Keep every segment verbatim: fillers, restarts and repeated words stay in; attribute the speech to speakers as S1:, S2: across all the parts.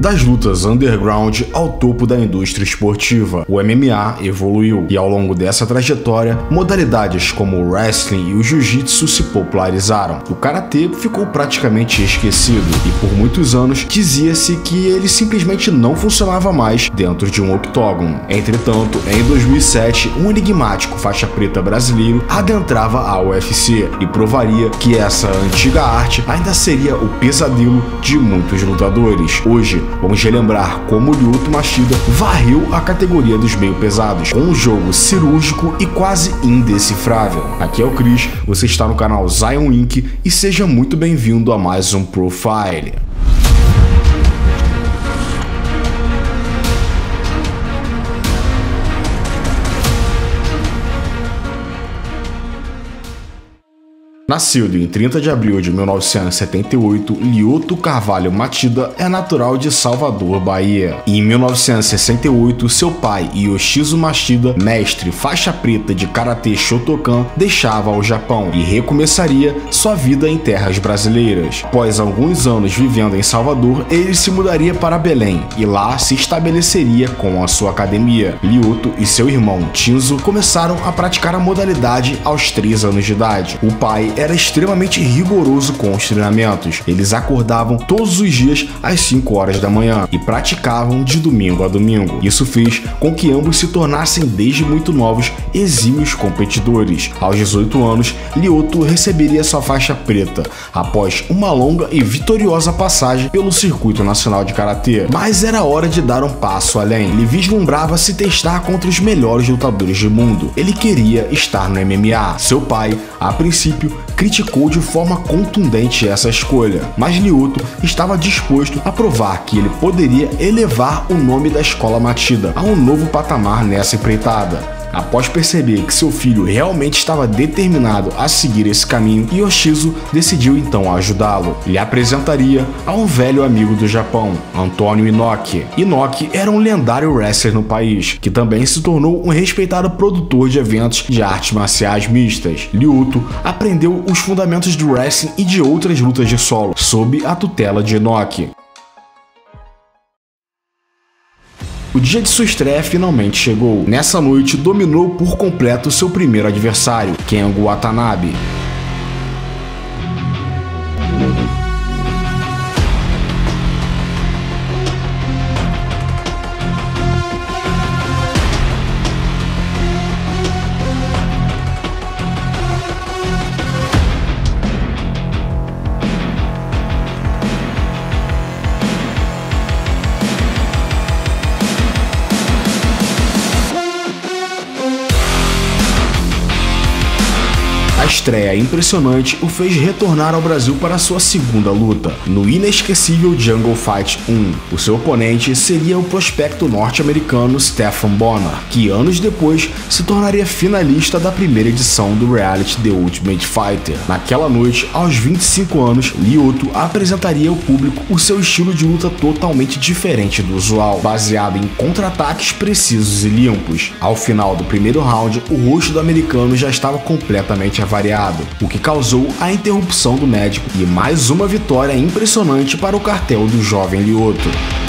S1: das lutas underground ao topo da indústria esportiva. O M M A evoluiu e ao longo dessa trajetória, modalidades como o wrestling e o jiu-jitsu se popularizaram. O karatê ficou praticamente esquecido e por muitos anos dizia-se que ele simplesmente não funcionava mais dentro de um octógono. Entretanto, em dois mil e sete, um enigmático faixa preta brasileiro adentrava a U F C e provaria que essa antiga arte ainda seria o pesadelo de muitos lutadores. Hoje, vamos relembrar como Lyoto Machida varreu a categoria dos meio pesados, com um jogo cirúrgico e quase indecifrável. Aqui é o Chris, você está no canal Zion Inc e seja muito bem-vindo a mais um Profile. Nascido em trinta de abril de mil novecentos e setenta e oito, Lyoto Carvalho Machida é natural de Salvador, Bahia. E em mil novecentos e sessenta e oito, seu pai, Yoshizo Machida, mestre faixa preta de Karatê Shotokan, deixava o Japão e recomeçaria sua vida em terras brasileiras. Após alguns anos vivendo em Salvador, ele se mudaria para Belém e lá se estabeleceria com a sua academia. Lyoto e seu irmão Tinzo começaram a praticar a modalidade aos três anos de idade. O pai era extremamente rigoroso com os treinamentos. Eles acordavam todos os dias às cinco horas da manhã e praticavam de domingo a domingo. Isso fez com que ambos se tornassem desde muito novos exímios competidores. Aos dezoito anos, Lyoto receberia sua faixa preta após uma longa e vitoriosa passagem pelo circuito nacional de karatê. Mas era hora de dar um passo além. Ele vislumbrava se testar contra os melhores lutadores do mundo. Ele queria estar no M M A. Seu pai, a princípio, criticou de forma contundente essa escolha, mas Lyoto estava disposto a provar que ele poderia elevar o nome da escola Machida a um novo patamar nessa empreitada. Após perceber que seu filho realmente estava determinado a seguir esse caminho, Yoshizo decidiu então ajudá-lo. Lhe apresentaria a um velho amigo do Japão, Antônio Inoki. Inoki era um lendário wrestler no país, que também se tornou um respeitado produtor de eventos de artes marciais mistas. Lyoto aprendeu os fundamentos do wrestling e de outras lutas de solo, sob a tutela de Inoki. O dia de sua estreia finalmente chegou. Nessa noite, dominou por completo seu primeiro adversário, Kengo Watanabe. A estreia impressionante o fez retornar ao Brasil para sua segunda luta, no inesquecível Jungle Fight um. O seu oponente seria o prospecto norte-americano Stephan Bonnar, que anos depois se tornaria finalista da primeira edição do reality The Ultimate Fighter. Naquela noite, aos vinte e cinco anos, Lyoto apresentaria ao público o seu estilo de luta totalmente diferente do usual, baseado em contra-ataques precisos e limpos. Ao final do primeiro round, o rosto do americano já estava completamente avariado, o que causou a interrupção do médico e mais uma vitória impressionante para o cartel do jovem Lyoto.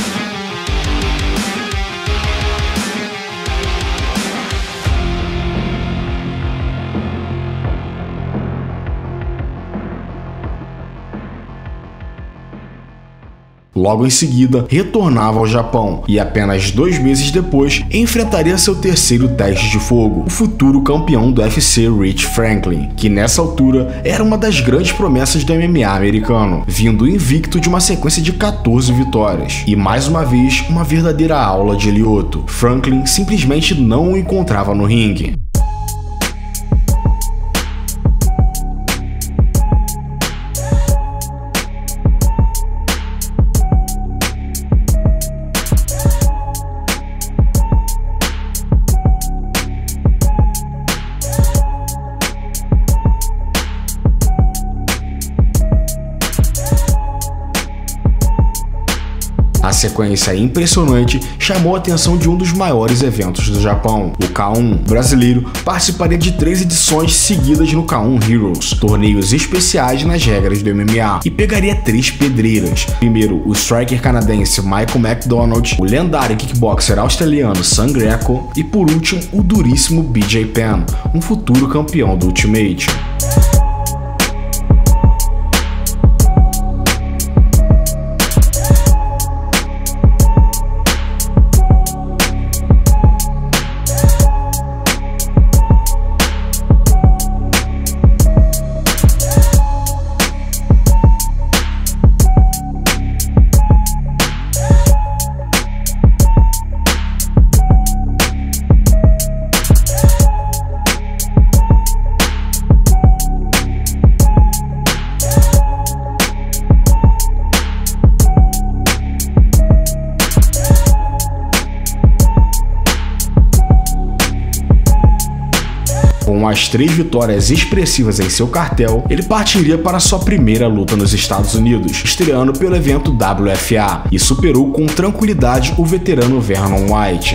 S1: Logo em seguida, retornava ao Japão e apenas dois meses depois enfrentaria seu terceiro teste de fogo, o futuro campeão do U F C Rich Franklin, que nessa altura era uma das grandes promessas do M M A americano, vindo invicto de uma sequência de quatorze vitórias. E mais uma vez, uma verdadeira aula de Lyoto. Franklin simplesmente não o encontrava no ringue. A sequência impressionante chamou a atenção de um dos maiores eventos do Japão, o K um. O brasileiro participaria de três edições seguidas no K um Heroes, torneios especiais nas regras do M M A, e pegaria três pedreiras. Primeiro, o striker canadense Michael McDonald, o lendário kickboxer australiano Sam Greco e, por último, o duríssimo B J Penn, um futuro campeão do Ultimate. Com as três vitórias expressivas em seu cartel, ele partiria para sua primeira luta nos Estados Unidos, estreando pelo evento W F A, e superou com tranquilidade o veterano Vernon White.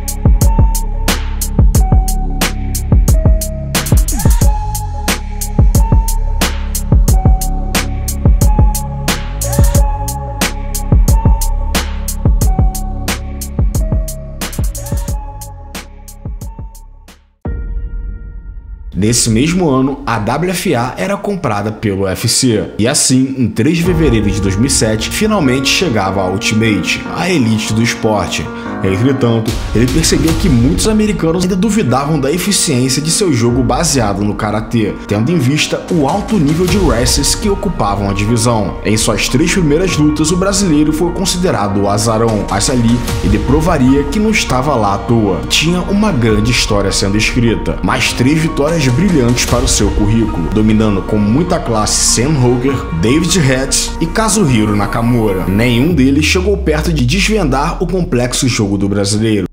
S1: Nesse mesmo ano, a W F A era comprada pelo U F C, e assim, em três de fevereiro de dois mil e sete, finalmente chegava a Ultimate, a elite do esporte. Entretanto, ele percebeu que muitos americanos ainda duvidavam da eficiência de seu jogo baseado no karatê, tendo em vista o alto nível de wrestlers que ocupavam a divisão. Em suas três primeiras lutas, o brasileiro foi considerado o azarão, mas ali ele provaria que não estava lá à toa. Tinha uma grande história sendo escrita, mais três vitórias brilhantes para o seu currículo, dominando com muita classe Sam Hoger, David Hatch e Kazuhiro Nakamura. Nenhum deles chegou perto de desvendar o complexo jogo do brasileiro.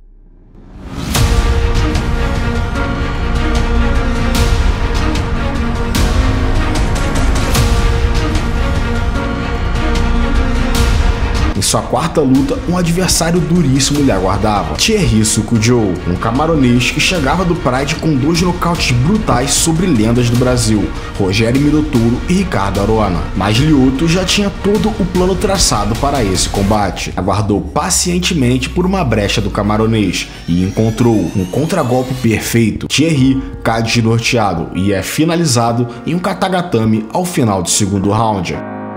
S1: Em sua quarta luta, um adversário duríssimo lhe aguardava, Thierry Sukujo, um camaronês que chegava do Pride com dois nocautes brutais sobre lendas do Brasil, Rogério Minotouro e Ricardo Arona. Mas Lyoto já tinha todo o plano traçado para esse combate. Aguardou pacientemente por uma brecha do camaronês e encontrou um contragolpe perfeito. Thierry cai desnorteado e é finalizado em um katagatame ao final do segundo round.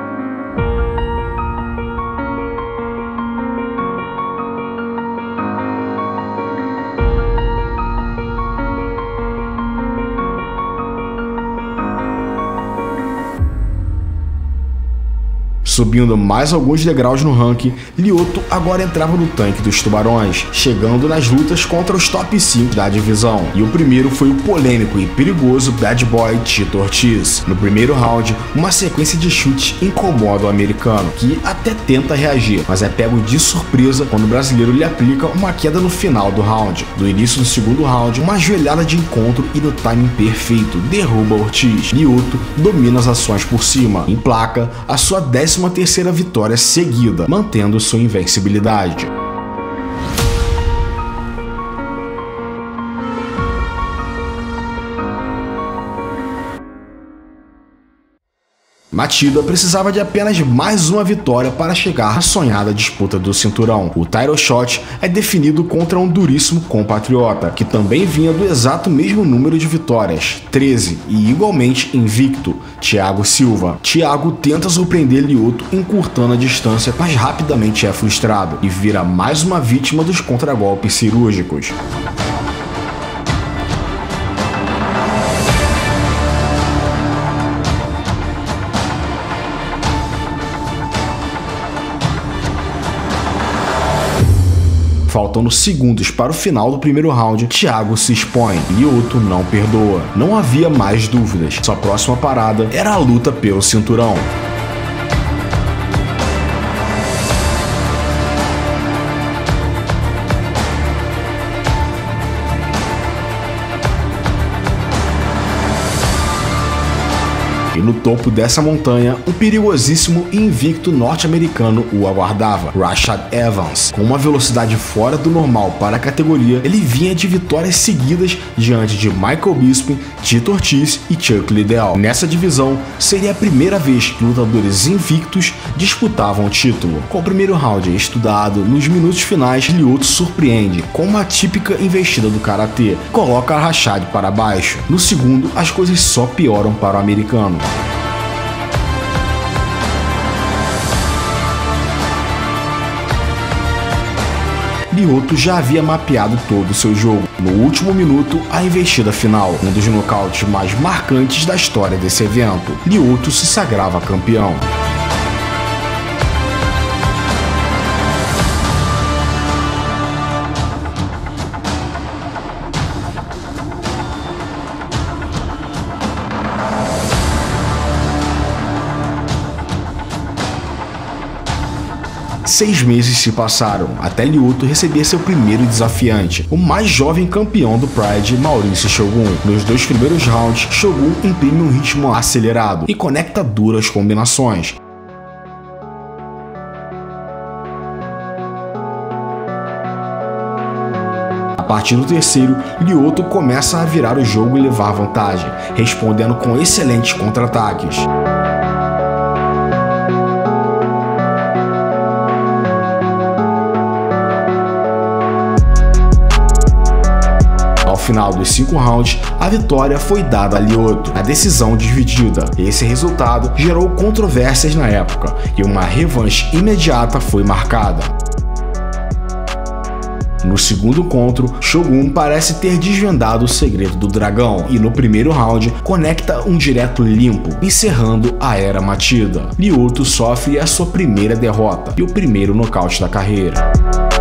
S1: Subindo mais alguns degraus no ranking, Lyoto agora entrava no tanque dos tubarões, chegando nas lutas contra os top cinco da divisão. E o primeiro foi o polêmico e perigoso Bad Boy Tito Ortiz. No primeiro round, uma sequência de chutes incomoda o americano, que até tenta reagir, mas é pego de surpresa quando o brasileiro lhe aplica uma queda no final do round. No início do segundo round, uma joelhada de encontro e no timing perfeito derruba Ortiz. Lyoto domina as ações por cima, emplaca a sua décima terceira vitória seguida, mantendo sua invencibilidade. Machida precisava de apenas mais uma vitória para chegar à sonhada disputa do cinturão. O title shot é definido contra um duríssimo compatriota, que também vinha do exato mesmo número de vitórias, treze, e igualmente invicto, Thiago Silva. Thiago tenta surpreender Lyoto encurtando a distância, mas rapidamente é frustrado e vira mais uma vítima dos contragolpes cirúrgicos. Faltando segundos para o final do primeiro round, Thiago se expõe. Lyoto não perdoa. Não havia mais dúvidas. Sua próxima parada era a luta pelo cinturão. E E no topo dessa montanha, um perigosíssimo e invicto norte-americamericano o aguardava, Rashad Evans. Com uma velocidade fora do normal para a categoria, ele vinha de vitórias seguidas diante de Michael Bisping, Tito Ortiz e Chuck Liddell. Nessa divisão, seria a primeira vez que lutadores invictos disputavam o título. Com o primeiro round estudado, nos minutos finais, Lyoto surpreende com uma típica investida do karatê, coloca Rashad para baixo. No segundo, as coisas só pioram para o americano. Lyoto já havia mapeado todo o seu jogo. No último minuto, a investida final, um dos nocautes mais marcantes da história desse evento. Lyoto se sagrava campeão. Seis meses se passaram até Lyoto receber seu primeiro desafiante, o mais jovem campeão do Pride, Mauricio Shogun. Nos dois primeiros rounds, Shogun imprime um ritmo acelerado e conecta duras combinações. A partir do terceiro, Lyoto começa a virar o jogo e levar vantagem, respondendo com excelentes contra-ataques. Ao final dos cinco rounds, a vitória foi dada a Lyoto, a decisão dividida. Esse resultado gerou controvérsias na época e uma revanche imediata foi marcada. No segundo encontro, Shogun parece ter desvendado o segredo do dragão e no primeiro round conecta um direto limpo, encerrando a era Machida. Lyoto sofre a sua primeira derrota e o primeiro nocaute da carreira.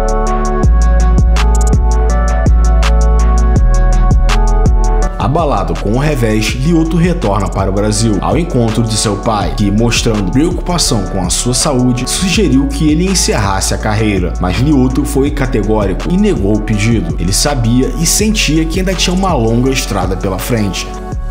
S1: Abalado com o revés, Lyoto retorna para o Brasil, ao encontro de seu pai, que, mostrando preocupação com a sua saúde, sugeriu que ele encerrasse a carreira, mas Lyoto foi categórico e negou o pedido. Ele sabia e sentia que ainda tinha uma longa estrada pela frente.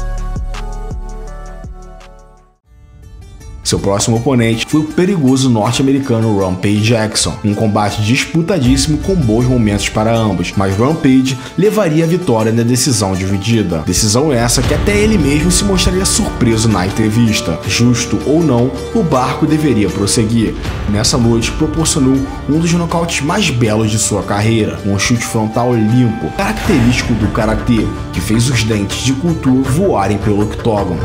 S1: Seu próximo oponente foi o perigoso norte-americano Rampage Jackson, um combate disputadíssimo com bons momentos para ambos, mas Rampage levaria a vitória na decisão dividida. Decisão essa que até ele mesmo se mostraria surpreso na entrevista. Justo ou não, o barco deveria prosseguir. Nessa noite, proporcionou um dos nocautes mais belos de sua carreira, um chute frontal limpo, característico do karatê, que fez os dentes de Couture voarem pelo octógono.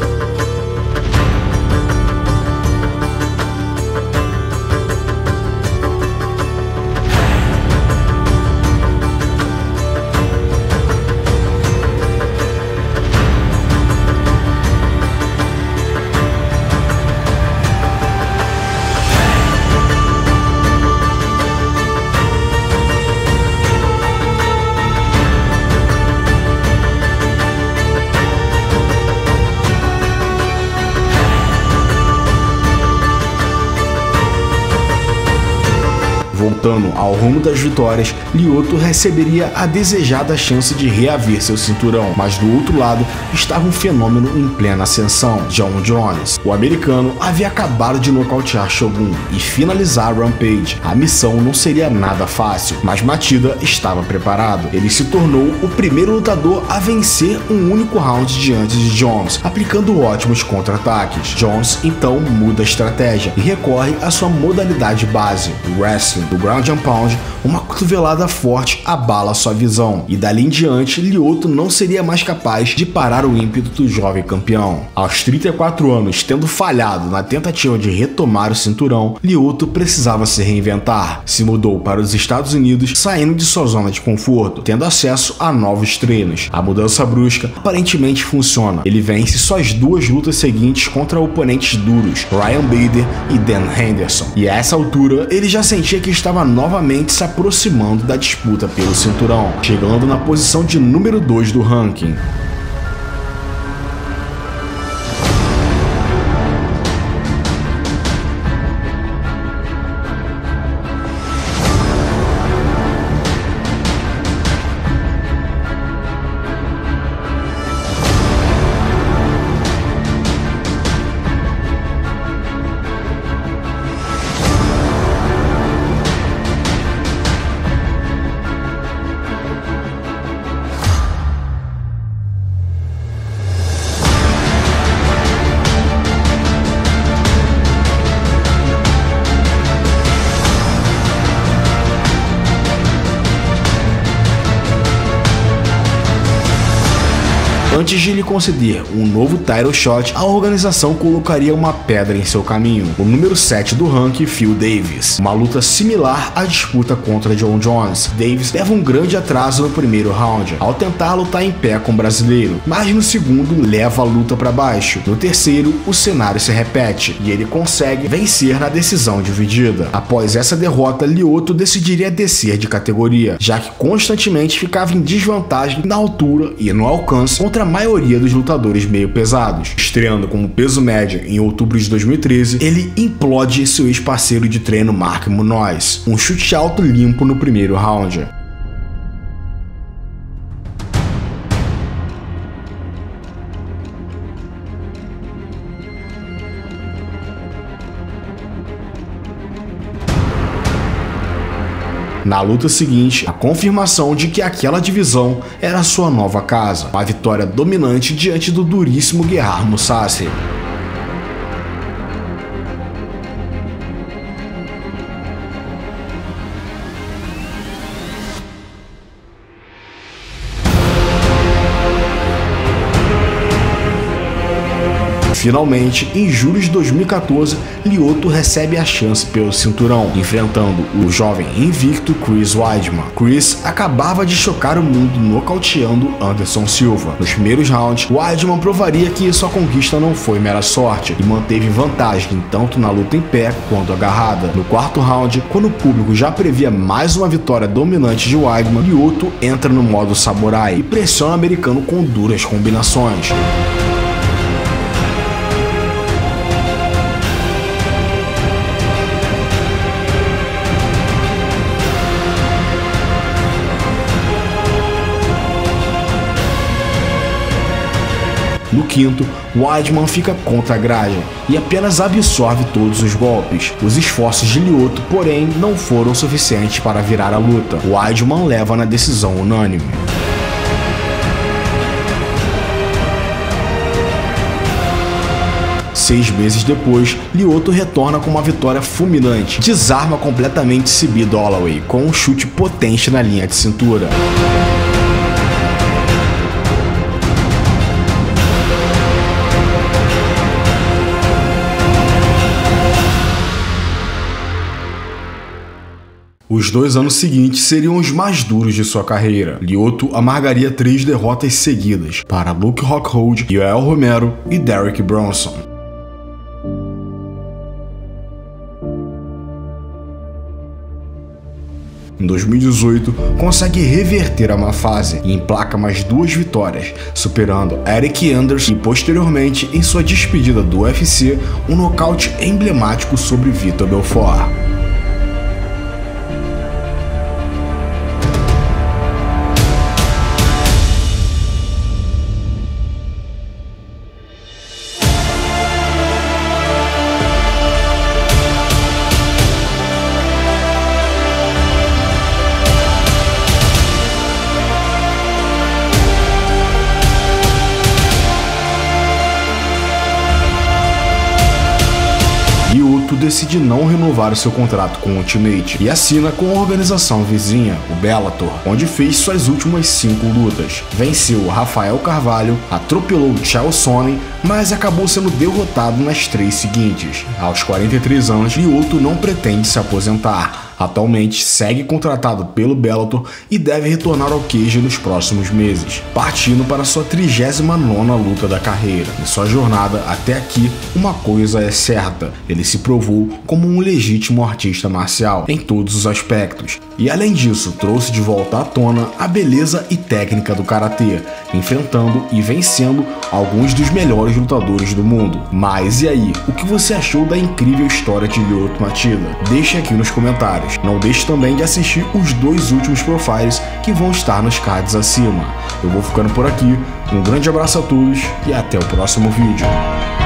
S1: Voltando ao rumo das vitórias, Lyoto receberia a desejada chance de reaver seu cinturão, mas do outro lado estava um fenômeno em plena ascensão, Jon Jones. O americano havia acabado de nocautear Shogun e finalizar Rampage. A missão não seria nada fácil, mas Machida estava preparado. Ele se tornou o primeiro lutador a vencer um único round diante de Jones, aplicando ótimos contra-ataques. Jones então muda a estratégia e recorre à sua modalidade base, o wrestling. Do ground and pound, uma cotovelada forte abala sua visão, e dali em diante, Lyoto não seria mais capaz de parar o ímpeto do jovem campeão. Aos trinta e quatro anos, tendo falhado na tentativa de retomar o cinturão, Lyoto precisava se reinventar. Se mudou para os Estados Unidos, saindo de sua zona de conforto, tendo acesso a novos treinos. A mudança brusca aparentemente funciona. Ele vence suas duas lutas seguintes contra oponentes duros, Ryan Bader e Dan Henderson, e a essa altura ele já sentia que estava novamente se aproximando da disputa pelo cinturão, chegando na posição de número dois do ranking. Antes de lhe conceder um novo title shot, a organização colocaria uma pedra em seu caminho, o número sete do ranking, Phil Davis. Uma luta similar à disputa contra John Jones. Davis leva um grande atraso no primeiro round, ao tentar lutar em pé com o brasileiro, mas no segundo leva a luta para baixo. No terceiro, o cenário se repete e ele consegue vencer na decisão dividida. Após essa derrota, Lyoto decidiria descer de categoria, já que constantemente ficava em desvantagem na altura e no alcance contra a maioria dos lutadores meio pesados. Estreando como peso médio em outubro de dois mil e treze, ele implode seu ex-parceiro de treino Mark Munoz, um chute alto limpo no primeiro round. Na luta seguinte, a confirmação de que aquela divisão era sua nova casa, uma vitória dominante diante do duríssimo Gerard Mousasi. Finalmente, em julho de dois mil e quatorze, Lyoto recebe a chance pelo cinturão, enfrentando o jovem invicto Chris Weidman. Chris acabava de chocar o mundo nocauteando Anderson Silva. Nos primeiros rounds, Weidman provaria que sua conquista não foi mera sorte e manteve vantagem tanto na luta em pé quanto agarrada. No quarto round, quando o público já previa mais uma vitória dominante de Weidman, Lyoto entra no modo samurai e pressiona o americano com duras combinações. No quinto, Weidman fica contra a grade e apenas absorve todos os golpes. Os esforços de Lyoto, porém, não foram suficientes para virar a luta. Weidman leva na decisão unânime. Seis meses depois, Lyoto retorna com uma vitória fulminante. Desarma completamente Sibi Dollaway com um chute potente na linha de cintura. Os dois anos seguintes seriam os mais duros de sua carreira. Lyoto amargaria três derrotas seguidas para Luke Rockhold, Yoel Romero e Derek Bronson. Em dois mil e dezoito, consegue reverter a má fase e emplaca mais duas vitórias, superando Eric Anders e posteriormente, em sua despedida do U F C, um nocaute emblemático sobre Vitor Belfort. Lyoto decide não renovar o seu contrato com o Ultimate e assina com a organização vizinha, o Bellator, onde fez suas últimas cinco lutas. Venceu Rafael Carvalho, atropelou Chael Sonnen, mas acabou sendo derrotado nas três seguintes. Aos quarenta e três anos, Lyoto não pretende se aposentar. Atualmente segue contratado pelo Bellator e deve retornar ao cage nos próximos meses, partindo para sua trigésima nona luta da carreira. Em sua jornada até aqui, uma coisa é certa: ele se provou como um legítimo artista marcial em todos os aspectos, e além disso trouxe de volta à tona a beleza e técnica do karatê, enfrentando e vencendo alguns dos melhores lutadores do mundo. Mas e aí, o que você achou da incrível história de Lyoto Machida? Deixe aqui nos comentários. Não deixe também de assistir os dois últimos profiles que vão estar nos cards acima. Eu vou ficando por aqui, um grande abraço a todos e até o próximo vídeo.